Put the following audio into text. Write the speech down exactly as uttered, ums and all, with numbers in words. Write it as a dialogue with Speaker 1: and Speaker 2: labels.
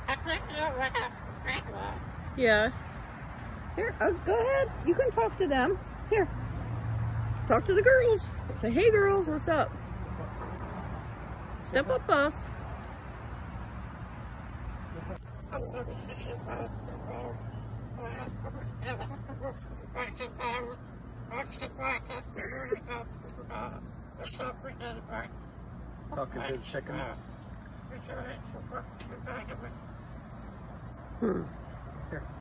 Speaker 1: Yeah. Here, oh, go ahead. You can talk to them. Here. Talk to the girls. Say, hey girls, what's up? Step up, boss.
Speaker 2: Talking to the chickens.
Speaker 1: Hmm.
Speaker 2: Here.